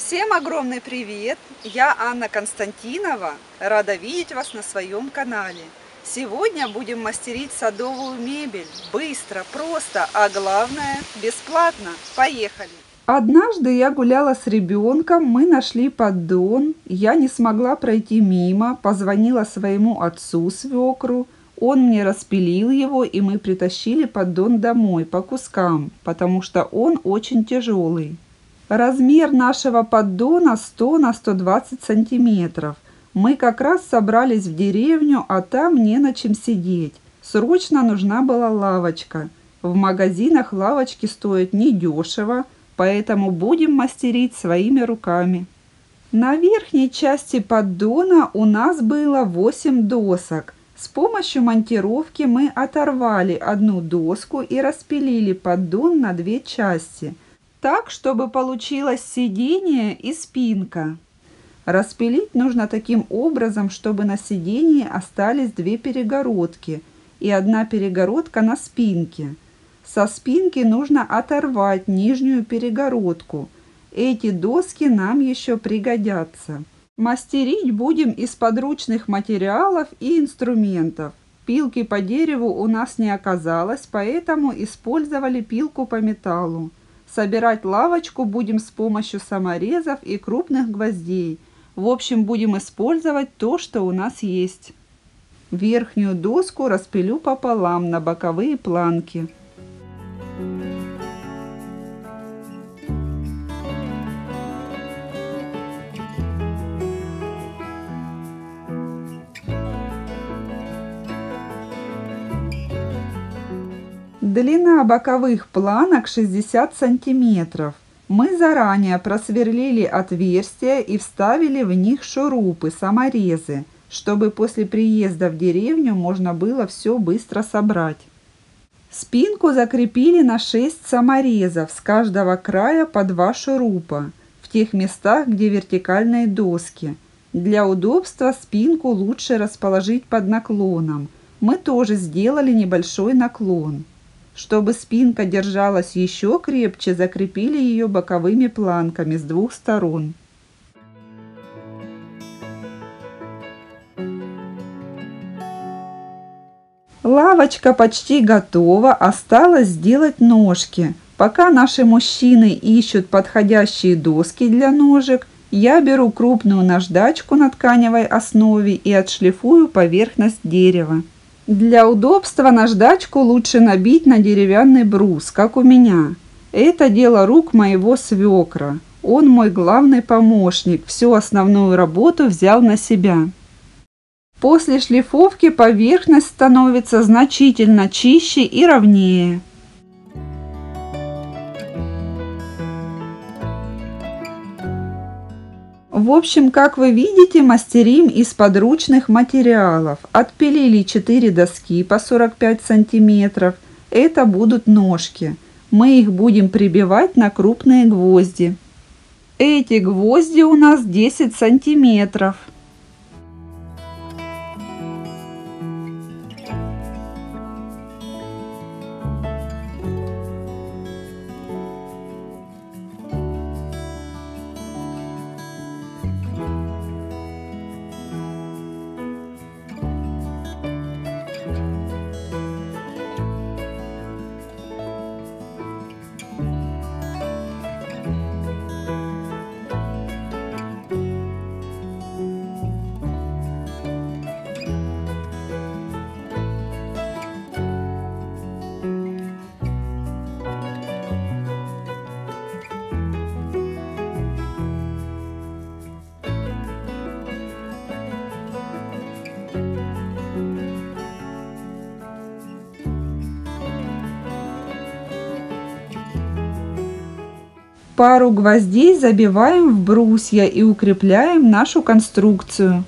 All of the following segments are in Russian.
Всем огромный привет! Я Анна Константинова, рада видеть вас на своем канале. Сегодня будем мастерить садовую мебель. Быстро, просто, а главное бесплатно. Поехали! Однажды я гуляла с ребенком, мы нашли поддон, я не смогла пройти мимо, позвонила своему отцу, свекру, он мне распилил его, и мы притащили поддон домой по кускам, потому что он очень тяжелый. Размер нашего поддона 100 на 120 сантиметров. Мы как раз собрались в деревню, а там не на чем сидеть. Срочно нужна была лавочка. В магазинах лавочки стоят недешево, поэтому будем мастерить своими руками. На верхней части поддона у нас было 8 досок. С помощью монтировки мы оторвали одну доску и распилили поддон на 2 части, так, чтобы получилось сиденье и спинка. Распилить нужно таким образом, чтобы на сиденье остались 2 перегородки и 1 перегородка на спинке. Со спинки нужно оторвать нижнюю перегородку. Эти доски нам еще пригодятся. Мастерить будем из подручных материалов и инструментов. Пилки по дереву у нас не оказалось, поэтому использовали пилку по металлу. Собирать лавочку будем с помощью саморезов и крупных гвоздей. В общем, будем использовать то, что у нас есть. Верхнюю доску распилю пополам на боковые планки. Длина боковых планок 60 сантиметров. Мы заранее просверлили отверстия и вставили в них шурупы, саморезы, чтобы после приезда в деревню можно было все быстро собрать. Спинку закрепили на 6 саморезов, с каждого края по 2 шурупа, в тех местах, где вертикальные доски. Для удобства спинку лучше расположить под наклоном. Мы тоже сделали небольшой наклон. Чтобы спинка держалась еще крепче, закрепили ее боковыми планками с 2 сторон. Лавочка почти готова, осталось сделать ножки. Пока наши мужчины ищут подходящие доски для ножек, я беру крупную наждачку на тканевой основе и отшлифую поверхность дерева. Для удобства наждачку лучше набить на деревянный брус, как у меня. Это дело рук моего свекра. Он мой главный помощник, всю основную работу взял на себя. После шлифовки поверхность становится значительно чище и ровнее. В общем, как вы видите, мастерим из подручных материалов. Отпилили 4 доски по 45 сантиметров. Это будут ножки. Мы их будем прибивать на крупные гвозди. Эти гвозди у нас 10 сантиметров. Пару гвоздей забиваем в брусья и укрепляем нашу конструкцию.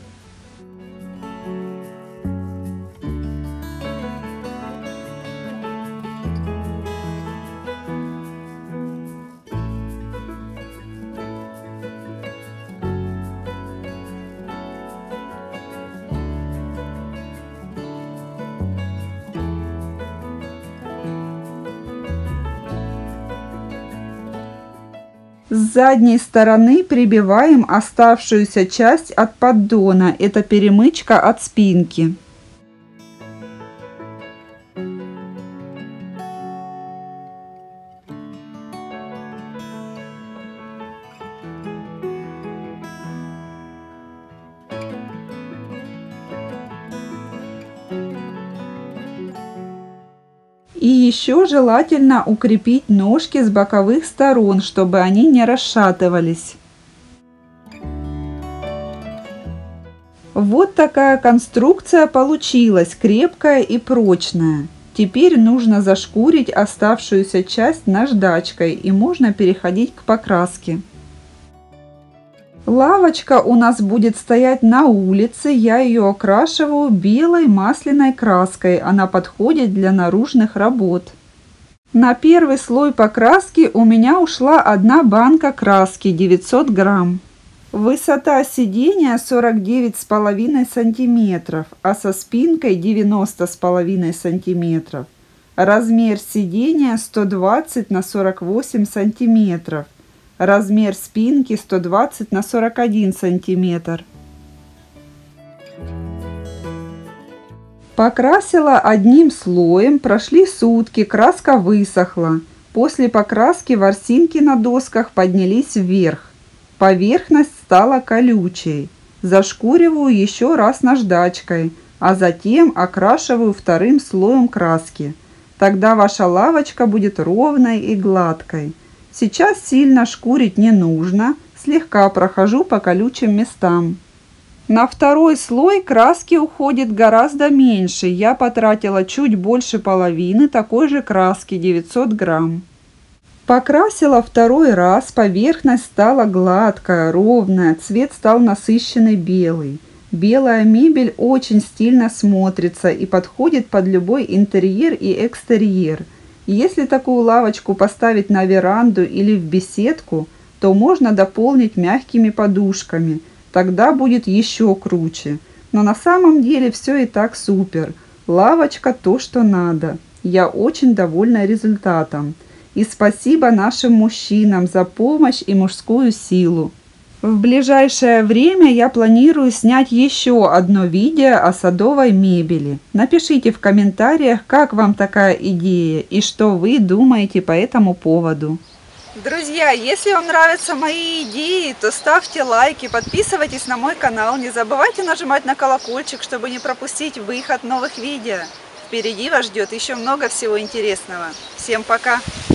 С задней стороны прибиваем оставшуюся часть от поддона, это перемычка от спинки. И еще желательно укрепить ножки с боковых сторон, чтобы они не расшатывались. Вот такая конструкция получилась, крепкая и прочная. Теперь нужно зашкурить оставшуюся часть наждачкой и можно переходить к покраске. Лавочка у нас будет стоять на улице, я ее окрашиваю белой масляной краской, она подходит для наружных работ. На первый слой покраски у меня ушла одна банка краски 900 грамм. Высота сидения 49,5 сантиметров, а со спинкой 90,5 сантиметров. Размер сидения 120 на 48 сантиметров. Размер спинки 120 на 41 сантиметр. Покрасила одним слоем, прошли сутки, краска высохла. После покраски ворсинки на досках поднялись вверх. Поверхность стала колючей. Зашкуриваю еще раз наждачкой, а затем окрашиваю вторым слоем краски. Тогда ваша лавочка будет ровной и гладкой. Сейчас сильно шкурить не нужно, слегка прохожу по колючим местам. На второй слой краски уходит гораздо меньше, я потратила чуть больше половины такой же краски 900 грамм. Покрасила второй раз, поверхность стала гладкая, ровная, цвет стал насыщенный белый. Белая мебель очень стильно смотрится и подходит под любой интерьер и экстерьер. Если такую лавочку поставить на веранду или в беседку, то можно дополнить мягкими подушками, тогда будет еще круче. Но на самом деле все и так супер. Лавочка то, что надо. Я очень довольна результатом. И спасибо нашим мужчинам за помощь и мужскую силу. В ближайшее время я планирую снять еще одно видео о садовой мебели. Напишите в комментариях, как вам такая идея и что вы думаете по этому поводу. Друзья, если вам нравятся мои идеи, то ставьте лайки, подписывайтесь на мой канал, не забывайте нажимать на колокольчик, чтобы не пропустить выход новых видео. Впереди вас ждет еще много всего интересного. Всем пока!